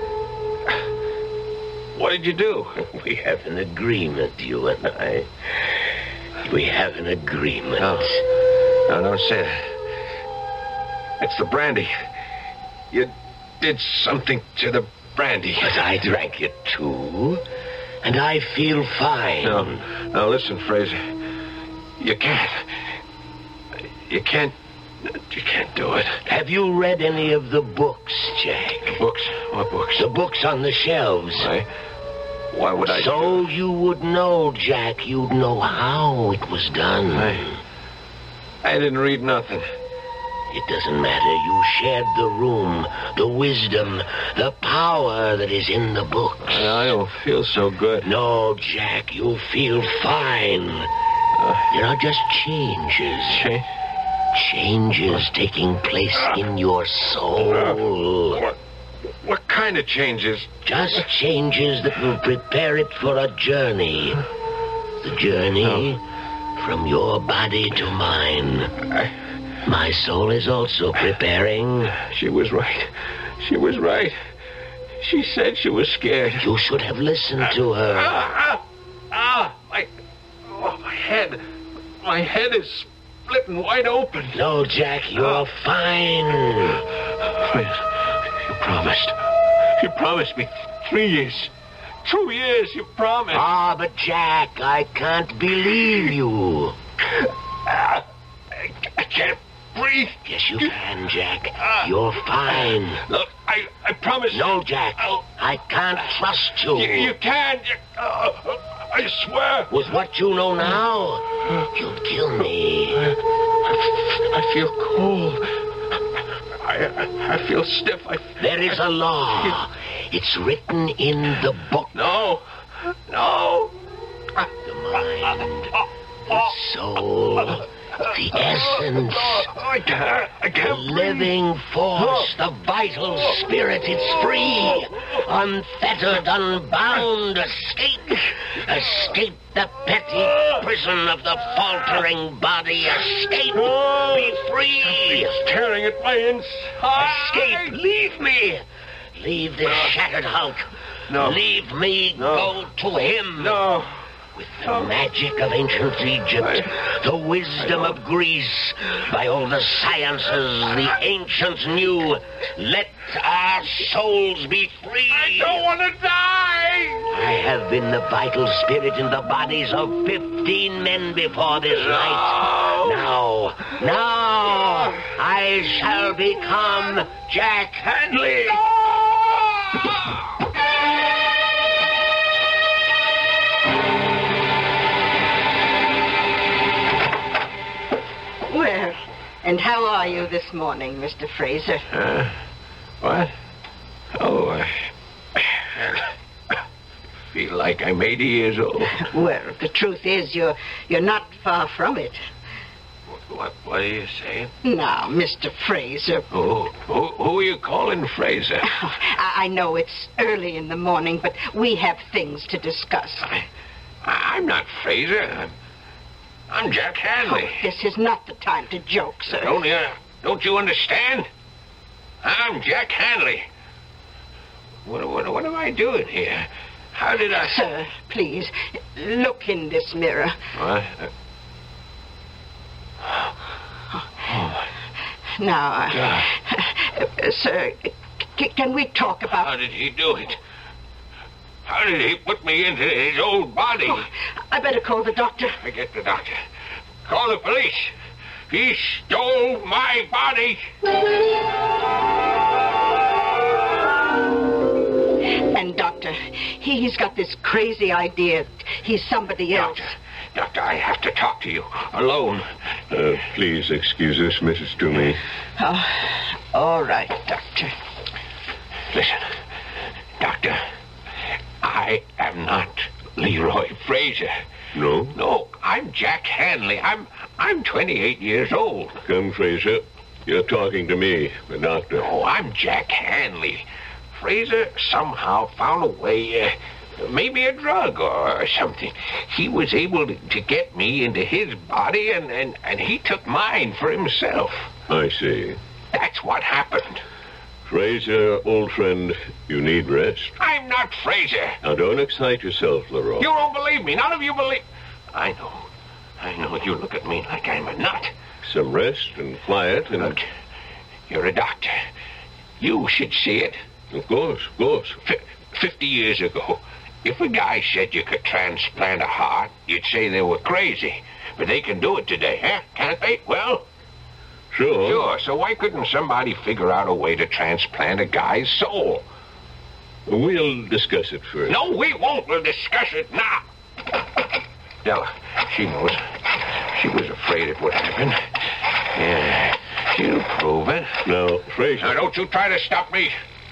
[SPEAKER 6] What did you do?
[SPEAKER 5] We have an agreement, you and I. We have an agreement.
[SPEAKER 6] No, no, don't say that. It's the brandy. You did something to the brandy.
[SPEAKER 5] But I drank it too, and I feel fine.
[SPEAKER 6] No, no, listen, Fraser. You can't. You can't. You can't do it.
[SPEAKER 5] Have you read any of the books, Jack?
[SPEAKER 6] Books? What books?
[SPEAKER 5] The books on the shelves.
[SPEAKER 6] Why? Why would I?
[SPEAKER 5] So you would know, Jack. You'd know how it was done.
[SPEAKER 6] I, I didn't read nothing.
[SPEAKER 5] It doesn't matter. You shared the room, the wisdom, the power that is in the books.
[SPEAKER 6] I don't feel so good.
[SPEAKER 5] No, Jack, you feel fine. Uh, there are just changes.
[SPEAKER 6] Change?
[SPEAKER 5] Changes taking place in your soul.
[SPEAKER 6] Uh, what, what kind of changes?
[SPEAKER 5] Just changes that will prepare it for a journey. The journey oh. from your body to mine.
[SPEAKER 6] I...
[SPEAKER 5] My soul is also preparing.
[SPEAKER 6] She was right. She was right. She said she was scared.
[SPEAKER 5] You should have listened uh, to her.
[SPEAKER 6] Ah, ah, ah, my, oh, my head. My head is splitting wide open.
[SPEAKER 5] No, Jack, you're uh, fine.
[SPEAKER 6] You promised. You promised me three years. Two years, you promised.
[SPEAKER 5] Ah, but Jack, I can't believe you.
[SPEAKER 6] Uh, I, I can't breathe.
[SPEAKER 5] Yes, you can, Jack. You're fine.
[SPEAKER 6] Look, I, I promise.
[SPEAKER 5] No, Jack.
[SPEAKER 6] I'll,
[SPEAKER 5] I can't trust you.
[SPEAKER 6] You, you can. You, uh, I swear.
[SPEAKER 5] With what you know now, you'll kill me.
[SPEAKER 6] I, I feel cold. I, I, I feel stiff. I,
[SPEAKER 5] there is a law. It's written in the book.
[SPEAKER 6] No. No.
[SPEAKER 5] The mind, the soul, the essence,
[SPEAKER 6] I can't, I can't
[SPEAKER 5] the living force, the vital spirit. It's free, unfettered, unbound. Escape, escape the petty prison of the faltering body. Escape, be free.
[SPEAKER 6] It's tearing at my inside.
[SPEAKER 5] Escape, leave me. Leave this shattered hulk.
[SPEAKER 6] No.
[SPEAKER 5] Leave me
[SPEAKER 6] No.
[SPEAKER 5] go to him.
[SPEAKER 6] No.
[SPEAKER 5] With the magic of ancient Egypt,
[SPEAKER 6] I,
[SPEAKER 5] the wisdom of Greece, by all the sciences the ancients knew, let our souls be free.
[SPEAKER 6] I don't want to die.
[SPEAKER 5] I have been the vital spirit in the bodies of fifteen men before this
[SPEAKER 6] No.
[SPEAKER 5] night. Now, now, I shall become Jack Handley.
[SPEAKER 3] Well, and how are you this morning, Mister Fraser?
[SPEAKER 6] Uh, what? Oh, I, I feel like I'm eighty years old.
[SPEAKER 3] Well, the truth is, you're you're not far from it.
[SPEAKER 6] What, what are you saying?
[SPEAKER 3] Now, Mister Fraser.
[SPEAKER 6] Oh, who, who are you calling Fraser?
[SPEAKER 3] Oh, I, I know it's early in the morning, but we have things to discuss.
[SPEAKER 6] I, I'm not Fraser. I'm, I'm Jack Handley.
[SPEAKER 3] Oh, this is not the time to joke, sir.
[SPEAKER 6] Don't you, don't you understand? I'm Jack Handley. What, what, what am I doing here? How did I...
[SPEAKER 3] Sir, please, look in this mirror.
[SPEAKER 6] What?
[SPEAKER 3] Oh. Now, uh, uh, sir, c- can we talk about...
[SPEAKER 6] How did he do it? How did he put me into his old body?
[SPEAKER 3] Oh, I better call the doctor.
[SPEAKER 6] Forget the doctor. Call the police. He stole my body.
[SPEAKER 3] And, Doctor, he, he's got this crazy idea. he's somebody else.
[SPEAKER 4] Doctor, Doctor, I have to talk to you alone.
[SPEAKER 6] Uh, please excuse us, Missus Toomey.
[SPEAKER 3] Oh, all right, Doctor.
[SPEAKER 4] Listen, Doctor, I am not Leroy Fraser.
[SPEAKER 6] No?
[SPEAKER 4] No, I'm Jack Hanley. I'm I'm twenty-eight years old.
[SPEAKER 6] Come, Fraser. You're talking to me, the doctor.
[SPEAKER 4] No, I'm Jack Hanley. Fraser somehow found a way, uh, maybe a drug or something. He was able to, to get me into his body, and, and, and he took mine for himself.
[SPEAKER 6] I see.
[SPEAKER 4] That's what happened.
[SPEAKER 6] Fraser, old friend, you need rest.
[SPEAKER 4] I'm not Fraser.
[SPEAKER 6] Now, don't excite yourself, Leroy.
[SPEAKER 4] You don't believe me. None of you believe... I know. I know you look at me like I'm a nut.
[SPEAKER 6] Some rest and quiet and...
[SPEAKER 4] Look, you're a doctor. You should see it.
[SPEAKER 6] Of course, of course.
[SPEAKER 4] F- Fifty years ago, if a guy said you could transplant a heart, you'd say they were crazy. But they can do it today, huh? Can't they? Well...
[SPEAKER 6] Sure.
[SPEAKER 4] Sure, so why couldn't somebody figure out a way to transplant a guy's soul?
[SPEAKER 6] We'll discuss it first.
[SPEAKER 4] No, we won't. We'll discuss it now. Della, she knows. She was afraid it would happen. Yeah, she'll prove it.
[SPEAKER 6] Now, Fraser...
[SPEAKER 4] Now, don't you try to stop me.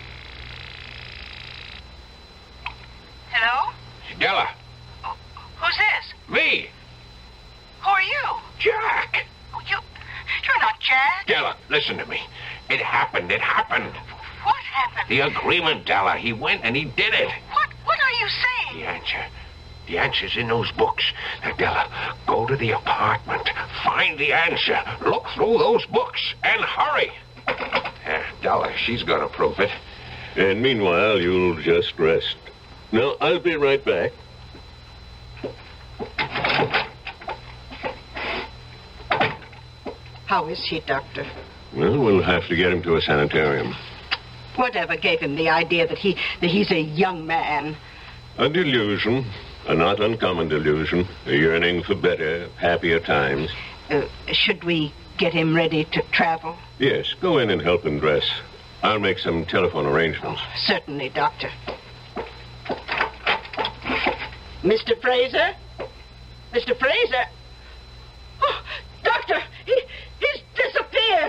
[SPEAKER 7] Hello?
[SPEAKER 4] Della.
[SPEAKER 7] Who's this?
[SPEAKER 4] Me.
[SPEAKER 7] Who are you?
[SPEAKER 4] Jack.
[SPEAKER 7] Oh, you... You're not Jack.
[SPEAKER 4] Della, listen to me. It happened. It happened.
[SPEAKER 7] What happened?
[SPEAKER 4] The agreement, Della. He went and he did it.
[SPEAKER 7] What What are you saying?
[SPEAKER 4] The answer. The answer's in those books. Now, Della, go to the apartment. Find the answer. Look through those books. And hurry. Uh, Della, she's gonna prove it.
[SPEAKER 6] And meanwhile, you'll just rest. Now, I'll be right back.
[SPEAKER 3] How is he, Doctor?
[SPEAKER 6] Well, we'll have to get him to a sanitarium.
[SPEAKER 3] Whatever gave him the idea that he that he's a young man?
[SPEAKER 6] A delusion. A not uncommon delusion. A yearning for better, happier times.
[SPEAKER 3] Uh, should we get him ready to travel?
[SPEAKER 6] Yes, go in and help him dress. I'll make some telephone arrangements.
[SPEAKER 3] Oh, certainly, Doctor. Mister Fraser? Mister Fraser? Oh, Doctor, he, he's disappeared.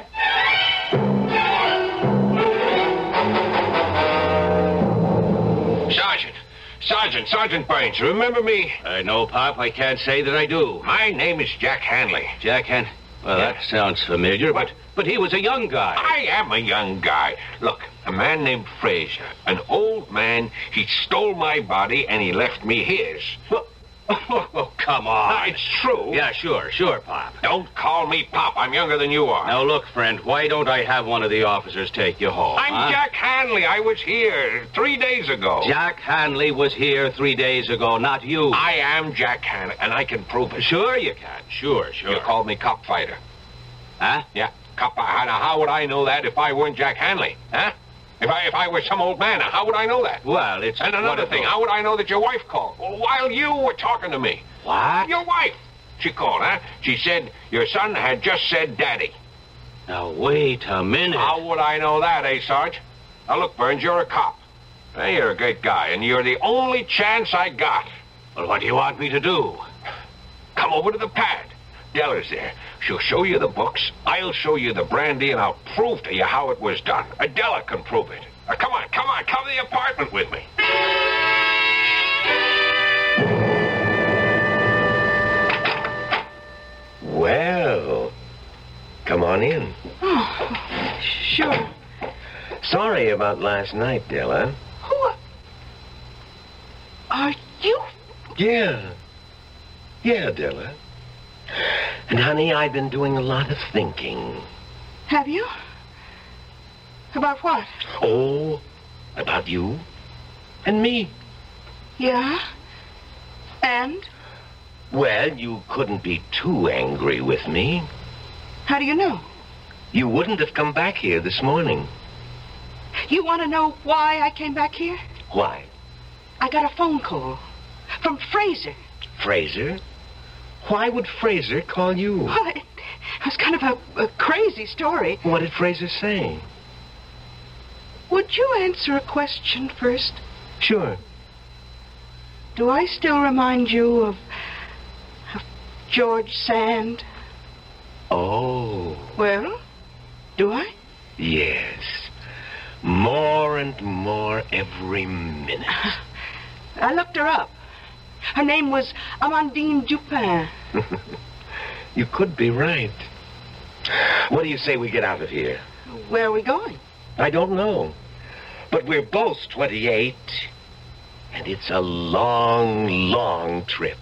[SPEAKER 4] Sergeant. Sergeant. Sergeant Burns. Remember me?
[SPEAKER 2] Uh, no, Pop, I can't say that I do.
[SPEAKER 4] My name is Jack Hanley.
[SPEAKER 2] Jack Han... Well,
[SPEAKER 4] Yeah.
[SPEAKER 2] that sounds familiar, but, but he was a young guy.
[SPEAKER 4] I am a young guy. Look, a man named Fraser. An old man. He stole my body and he left me his.
[SPEAKER 2] Well, oh, come on.
[SPEAKER 4] It's true.
[SPEAKER 2] Yeah, sure, sure, Pop.
[SPEAKER 4] Don't call me Pop. I'm younger than you are.
[SPEAKER 2] Now, look, friend, why don't I have one of the officers take you home?
[SPEAKER 4] I'm
[SPEAKER 2] huh?
[SPEAKER 4] Jack Hanley. I was here three days ago.
[SPEAKER 2] Jack Hanley was here three days ago, not you.
[SPEAKER 4] I am Jack Hanley, and I can prove it.
[SPEAKER 2] Sure you can. Sure, sure.
[SPEAKER 4] You called me cop fighter.
[SPEAKER 2] Huh?
[SPEAKER 4] Yeah, cop. How, how would I know that if I weren't Jack Hanley? Huh? If I if I were some old man, how would I know that?
[SPEAKER 2] Well, it's...
[SPEAKER 4] And another thing, how would I know that your wife called? Well, while you were talking to me.
[SPEAKER 2] What?
[SPEAKER 4] Your wife. She called, huh? She said your son had just said daddy.
[SPEAKER 2] Now, wait a minute.
[SPEAKER 4] How would I know that, eh, Sarge? Now, look, Burns, you're a cop. Hey, you're a great guy, and you're the only chance I got.
[SPEAKER 2] Well, what do you want me to do?
[SPEAKER 4] Come over to the pad. Della's there. She'll show you the books. I'll show you the brandy, and I'll prove to you how it was done. Adela can prove it. Now, come on, come on, come to the apartment with me.
[SPEAKER 5] Well, come on in.
[SPEAKER 3] Oh, sure.
[SPEAKER 5] Sorry about last night, Della.
[SPEAKER 3] Who are you?
[SPEAKER 5] Yeah. Yeah, Della. And, honey, I've been doing a lot of thinking.
[SPEAKER 3] Have you? About what?
[SPEAKER 5] Oh, about you and me.
[SPEAKER 3] Yeah? And?
[SPEAKER 5] Well, you couldn't be too angry with me.
[SPEAKER 3] How do you know?
[SPEAKER 5] You wouldn't have come back here this morning.
[SPEAKER 3] You want to know why I came back here?
[SPEAKER 5] Why?
[SPEAKER 3] I got a phone call from Fraser.
[SPEAKER 5] Fraser? Why would Fraser call you?
[SPEAKER 3] Well, it, it was kind of a, a crazy story.
[SPEAKER 5] What did Fraser say?
[SPEAKER 3] Would you answer a question first?
[SPEAKER 5] Sure.
[SPEAKER 3] do I still remind you of, of George Sand?
[SPEAKER 5] Oh.
[SPEAKER 3] Well, do I?
[SPEAKER 5] Yes. More and more every minute.
[SPEAKER 3] I looked her up. Her name was Amandine Dupin.
[SPEAKER 5] You could be right. What do you say we get out of here?
[SPEAKER 3] Where are we going?
[SPEAKER 5] I don't know. But we're both twenty-eight. And it's a long, long trip.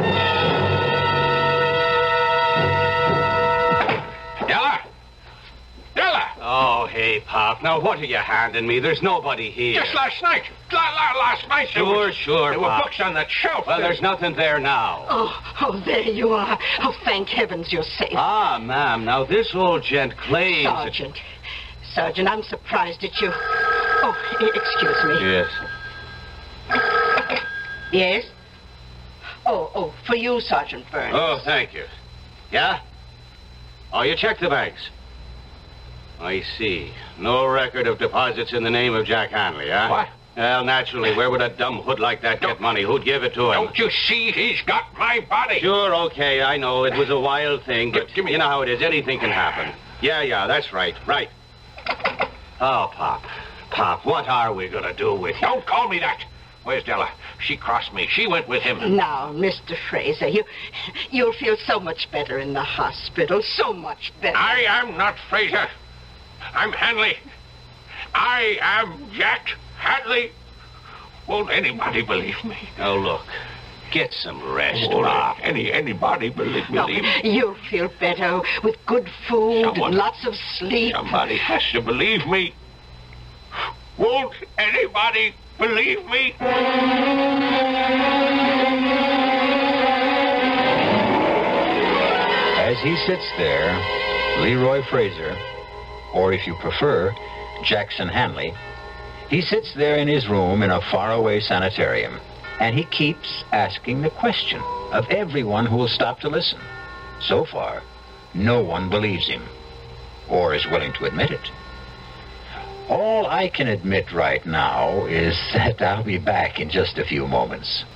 [SPEAKER 4] Della! Della!
[SPEAKER 2] Oh, hey, Pop. Now, what are you handing me? There's nobody here.
[SPEAKER 4] Just last night. La, la, last night. there
[SPEAKER 2] Sure,
[SPEAKER 4] was-
[SPEAKER 2] sure,
[SPEAKER 4] There were
[SPEAKER 2] Pop.
[SPEAKER 4] books on that shelf.
[SPEAKER 2] Well,
[SPEAKER 4] there.
[SPEAKER 2] there's nothing there now.
[SPEAKER 3] Oh, oh, there you are. Oh, thank heavens you're safe.
[SPEAKER 2] Ah, ma'am, now this old gent claims... that-
[SPEAKER 3] Sergeant. Sergeant, I'm surprised at you. Oh, e- excuse me.
[SPEAKER 2] Yes.
[SPEAKER 3] Yes? Oh, oh, for you, Sergeant Burns.
[SPEAKER 2] Oh, thank you. Yeah? Oh, you checked the banks. I see. No record of deposits in the name of Jack Hanley, huh?
[SPEAKER 4] What?
[SPEAKER 2] Well, naturally, where would a dumb hood like that get money? Who'd give it to him?
[SPEAKER 4] Don't you see he's got my body?
[SPEAKER 2] Sure, okay, I know. It was a wild thing, but
[SPEAKER 4] Give- give me-
[SPEAKER 2] you know how it is. Anything can happen. Yeah, yeah, that's right. Right. Oh, Pop. Pop, what are we going to do with you?
[SPEAKER 4] Don't call me that. Where's Della? She crossed me. She went with him.
[SPEAKER 3] Now, Mister Fraser, you, you'll feel so much better in the hospital. So much better.
[SPEAKER 4] I am not Fraser. I'm Hanley. I am Jack Hanley. Won't anybody believe me?
[SPEAKER 2] Oh, look. Get some rest,
[SPEAKER 4] Won't
[SPEAKER 2] Pop.
[SPEAKER 4] any anybody believe,
[SPEAKER 3] No,
[SPEAKER 4] believe me?
[SPEAKER 3] you'll feel better with good food
[SPEAKER 4] Someone-
[SPEAKER 3] and lots of sleep.
[SPEAKER 4] Somebody has to believe me. Won't anybody believe me?
[SPEAKER 1] As he sits there, Leroy Fraser, or if you prefer, Jackson Hanley, he sits there in his room in a faraway sanitarium, and he keeps asking the question of everyone who will stop to listen. So far, no one believes him, or is willing to admit it. All I can admit right now is that I'll be back in just a few moments.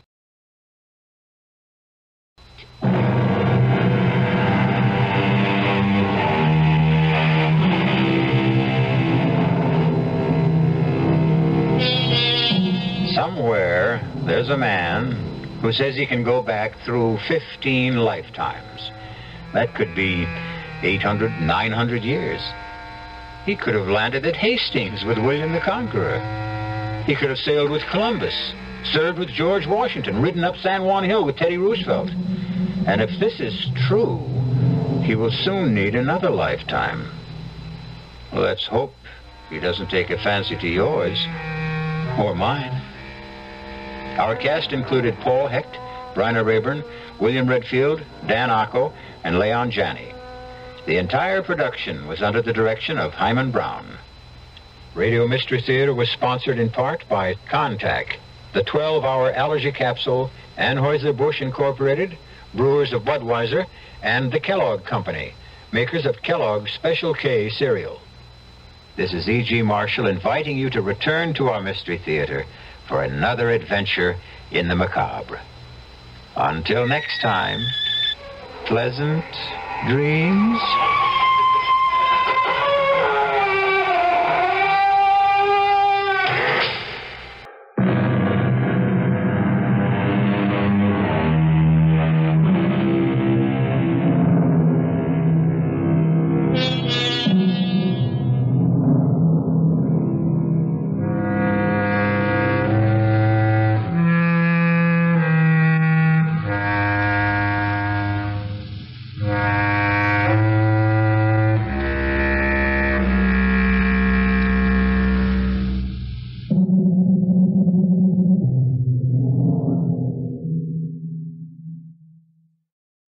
[SPEAKER 1] Somewhere, there's a man who says he can go back through fifteen lifetimes. That could be eight hundred, nine hundred years. He could have landed at Hastings with William the Conqueror. He could have sailed with Columbus, served with George Washington, ridden up San Juan Hill with Teddy Roosevelt. And if this is true, he will soon need another lifetime. Let's hope he doesn't take a fancy to yours, or mine. Our cast included Paul Hecht, Bryna Rayburn, William Redfield, Dan Acco, and Leon Janney. The entire production was under the direction of Hyman Brown. Radio Mystery Theater was sponsored in part by Contac, the twelve-hour allergy capsule, Anheuser-Busch Incorporated, brewers of Budweiser, and the Kellogg Company, makers of Kellogg's Special K cereal. This is E G. Marshall inviting you to return to our Mystery Theater for another adventure in the macabre. Until next time, pleasant dreams.